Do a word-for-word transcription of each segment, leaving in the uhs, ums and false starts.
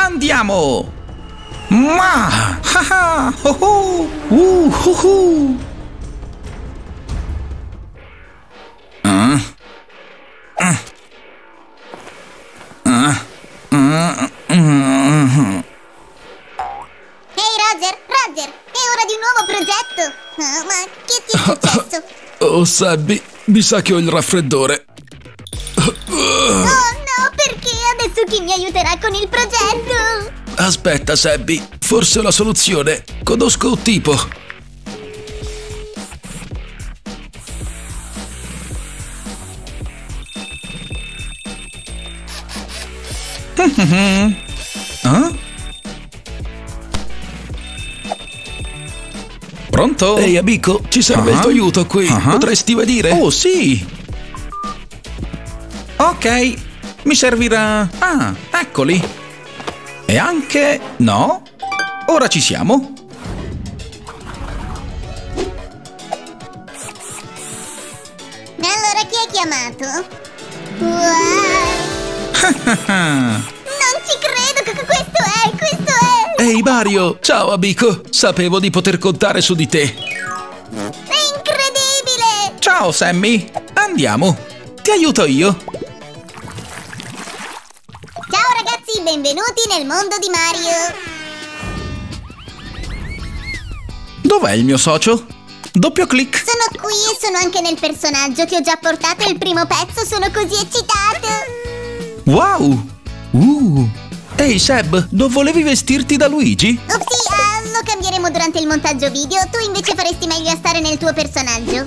Andiamo! Ma! Ah, oh, oh, uh, uh, uh. Uh. Uh. Uh. Uh. Uh. Ehi Roger, Roger, è ora di un nuovo progetto! Oh, ma che ti è successo? Oh, Sabby, mi sa che ho il raffreddore. Oh no, perché? Adesso chi mi aiuterà con il progetto? Aspetta, Sabby, forse ho la soluzione. Conosco un tipo. Ah? Pronto? Ehi, amico, ci serve uh-huh. il tuo aiuto qui. Uh-huh. Potresti venire? Oh, sì. Ok, mi servirà... Ah, eccoli. E anche... No? Ora ci siamo. Allora chi hai chiamato? Wow! Non ci credo che questo è, questo è! Ehi, Mario, ciao amico. Sapevo di poter contare su di te. È incredibile! Ciao, Sammy. Andiamo. Ti aiuto io. Ciao ragazzi, benvenuti nel mondo di Mario! Dov'è il mio socio? Doppio clic. Sono qui e sono anche nel personaggio. Ti ho già portato il primo pezzo, sono così eccitato! Wow. Uh. Ehi, Seb, non volevi vestirti da Luigi? Upsi, ah, lo cambieremo durante il montaggio video. Tu invece faresti meglio a stare nel tuo personaggio.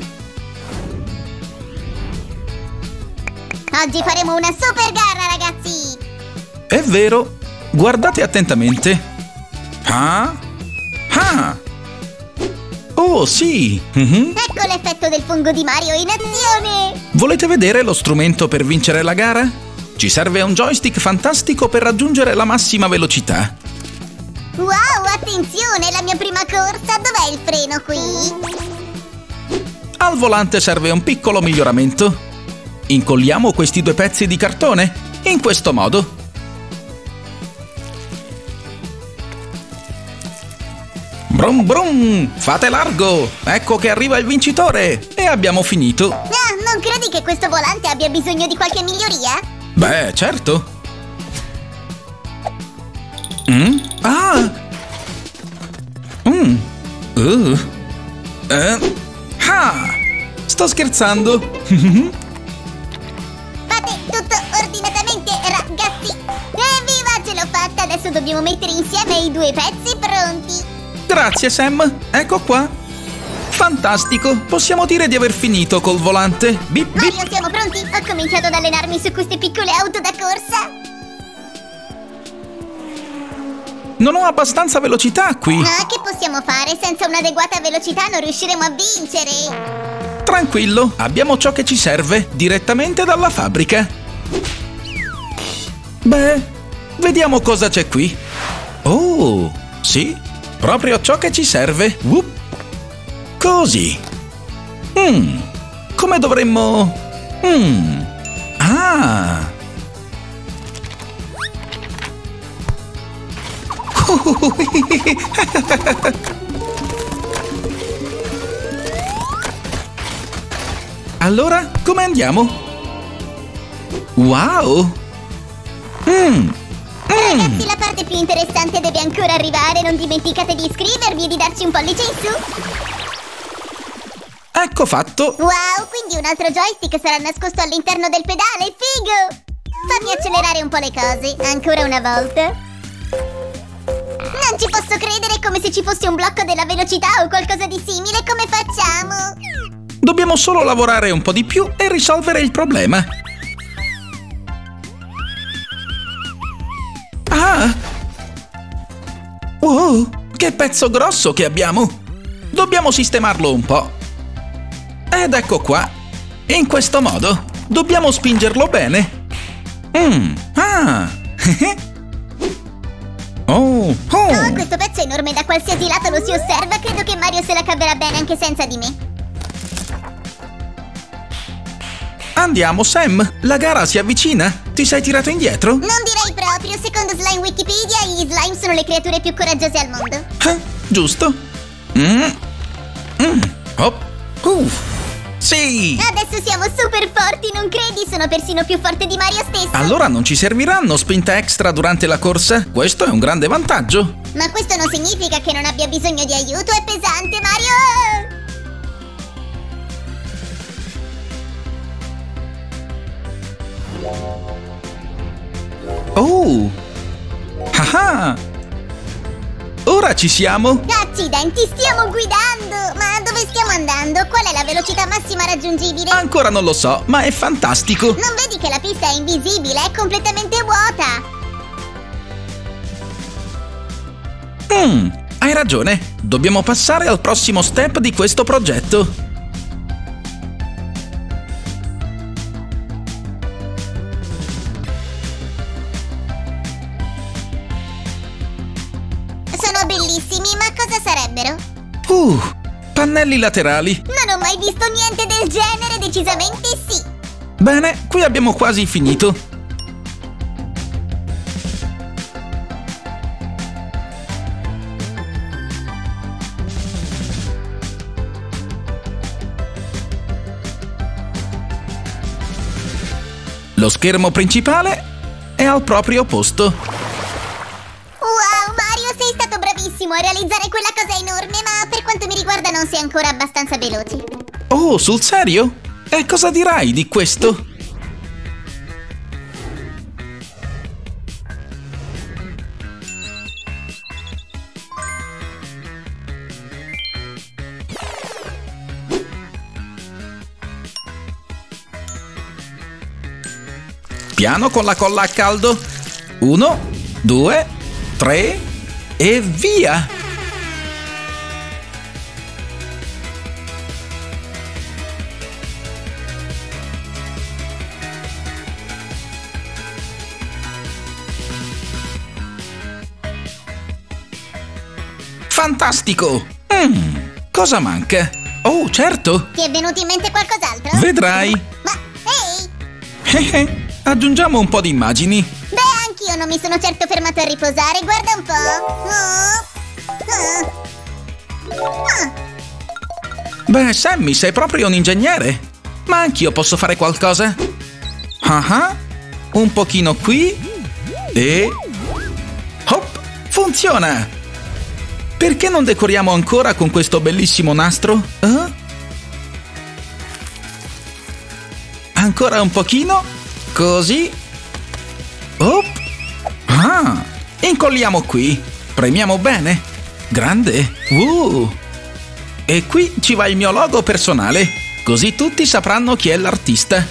Oggi faremo una super gara, ragazzi! È vero. Guardate attentamente. Ah? Ah! Oh, sì! Mm-hmm. Ecco l'effetto del fungo di Mario in azione! Volete vedere lo strumento per vincere la gara? Ci serve un joystick fantastico per raggiungere la massima velocità. Wow, attenzione, la mia prima corsa! Dov'è il freno qui? Al volante serve un piccolo miglioramento. Incolliamo questi due pezzi di cartone in questo modo. Brum brum! Fate largo! Ecco che arriva il vincitore! E abbiamo finito! Ah, non credi che questo volante abbia bisogno di qualche miglioria? Beh, certo! Mm? Ah! Mm. Uh. Eh. Ah! Sto scherzando! Fate tutto ordinatamente, ragazzi! Evviva, ce l'ho fatta! Adesso dobbiamo mettere insieme i due pezzi pronti! Grazie, Sam. Ecco qua. Fantastico. Possiamo dire di aver finito col volante. Bip, bip. Mario, siamo pronti? Ho cominciato ad allenarmi su queste piccole auto da corsa. Non ho abbastanza velocità qui. Ah, che possiamo fare? Senza un'adeguata velocità non riusciremo a vincere. Tranquillo, abbiamo ciò che ci serve direttamente dalla fabbrica. Beh, vediamo cosa c'è qui. Oh, sì. Proprio ciò che ci serve. Whoop. Così. Mm. Come dovremmo... Mm. Ah. Allora, come andiamo? Wow. Mm. Ragazzi, la parte più interessante deve ancora arrivare. Non dimenticate di iscrivervi e di darci un pollice in su. Ecco fatto. Wow, quindi un altro joystick sarà nascosto all'interno del pedale. Figo! Fammi accelerare un po' le cose. Ancora una volta. Non ci posso credere, è come se ci fosse un blocco della velocità o qualcosa di simile. Come facciamo? Dobbiamo solo lavorare un po' di più e risolvere il problema. Ah! Wow, che pezzo grosso che abbiamo! Dobbiamo sistemarlo un po'. Ed ecco qua. In questo modo. Dobbiamo spingerlo bene. Mm. Ah! oh! Oh! Oh, questo pezzo è enorme, da qualsiasi lato lo si osserva. Credo che Mario se la caverà bene anche senza di me. Andiamo, Sam. La gara si avvicina. Ti sei tirato indietro? Non direi proprio, secondo Slime Wikipedia, gli slime sono le creature più coraggiose al mondo. Eh, giusto. Mm. Mm. Oh. Uh. Sì! Adesso siamo super forti, non credi? Sono persino più forte di Mario stesso. Allora non ci serviranno spinte extra durante la corsa? Questo è un grande vantaggio. Ma questo non significa che non abbia bisogno di aiuto, è pesante, Mario! Oh! Ah! Ora ci siamo! Accidenti, stiamo guidando! Ma dove stiamo andando? Qual è la velocità massima raggiungibile? Ancora non lo so, ma è fantastico! Non vedi che la pista è invisibile? È completamente vuota! Mm, hai ragione! Dobbiamo passare al prossimo step di questo progetto! Sono bellissimi, ma cosa sarebbero? Uh, pannelli laterali! Non ho mai visto niente del genere, decisamente sì! Bene, qui abbiamo quasi finito! Lo schermo principale è al proprio posto. Wow, Mario, sei stato bravissimo a realizzare quella cosa enorme, ma per quanto mi riguarda non sei ancora abbastanza veloce. Oh, sul serio? E cosa dirai di questo? Piano con la colla a caldo. Uno, due, tre e via! Fantastico! Mm, cosa manca? Oh, certo! Ti è venuto in mente qualcos'altro? Vedrai! Ma, ehi! Eh, eh, aggiungiamo un po' di immagini. Beh, anch'io non mi sono certo fermato a riposare, guarda un po'. Oh. Oh. Oh. Beh, Sammy, sei proprio un ingegnere. Ma anch'io posso fare qualcosa. Ah ah. Un pochino qui. E... hop! Funziona! Perché non decoriamo ancora con questo bellissimo nastro? Eh? Ancora un pochino. Così. Op. Ah! Incolliamo qui. Premiamo bene. Grande. Uh! E qui ci va il mio logo personale. Così tutti sapranno chi è l'artista.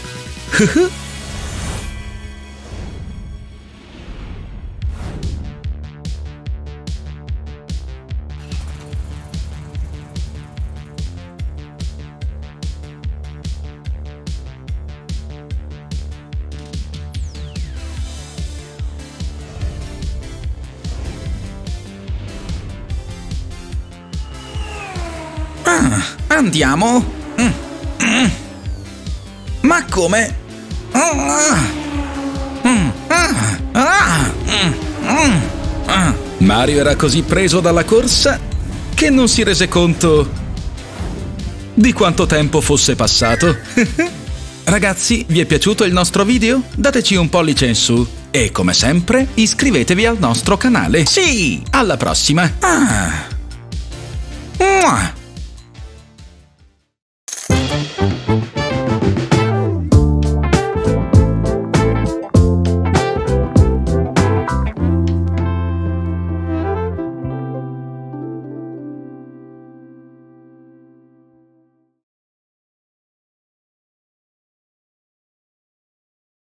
Ah, andiamo. Mm. Mm. Ma come? Ah. Mm. Ah. Ah. Mm. Mm. Ah. Mario era così preso dalla corsa che non si rese conto di quanto tempo fosse passato. Ragazzi, vi è piaciuto il nostro video? Dateci un pollice in su e, come sempre, iscrivetevi al nostro canale. Sì, alla prossima. Ah. Mua.